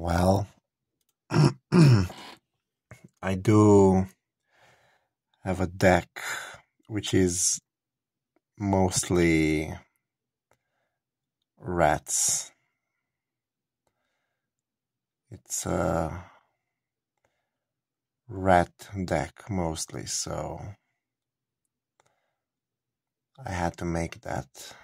Well, I do have a deck which is mostly rats. It's a rat deck mostly, so I had to make that.